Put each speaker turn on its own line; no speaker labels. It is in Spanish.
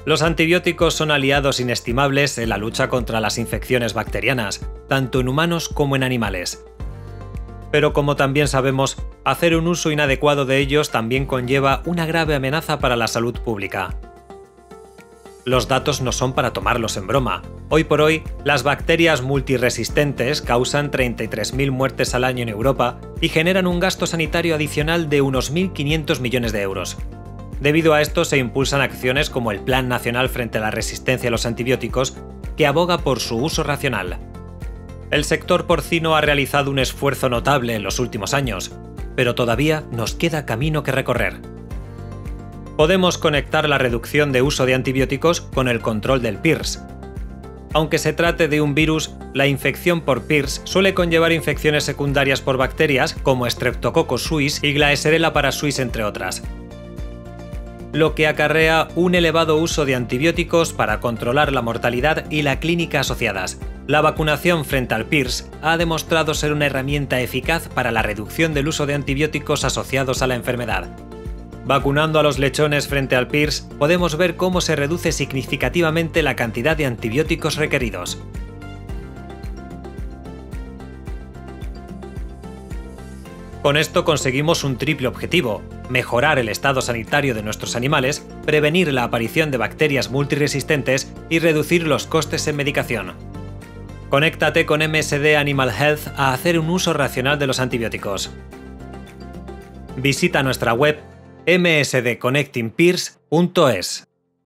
Los antibióticos son aliados inestimables en la lucha contra las infecciones bacterianas, tanto en humanos como en animales. Pero como también sabemos, hacer un uso inadecuado de ellos también conlleva una grave amenaza para la salud pública. Los datos no son para tomarlos en broma. Hoy por hoy, las bacterias multiresistentes causan 33.000 muertes al año en Europa y generan un gasto sanitario adicional de unos 1.500 millones de euros. Debido a esto se impulsan acciones como el Plan Nacional frente a la Resistencia a los Antibióticos, que aboga por su uso racional. El sector porcino ha realizado un esfuerzo notable en los últimos años, pero todavía nos queda camino que recorrer. Podemos conectar la reducción de uso de antibióticos con el control del PIRS. Aunque se trate de un virus, la infección por PIRS suele conllevar infecciones secundarias por bacterias como Streptococcus suis y Gleaserella parasuis, entre otras, lo que acarrea un elevado uso de antibióticos para controlar la mortalidad y la clínica asociadas. La vacunación frente al PIRS ha demostrado ser una herramienta eficaz para la reducción del uso de antibióticos asociados a la enfermedad. Vacunando a los lechones frente al PIRS, podemos ver cómo se reduce significativamente la cantidad de antibióticos requeridos. Con esto conseguimos un triple objetivo: mejorar el estado sanitario de nuestros animales, prevenir la aparición de bacterias multiresistentes y reducir los costes en medicación. Conéctate con MSD Animal Health a hacer un uso racional de los antibióticos. Visita nuestra web msdconnectingpirs.es.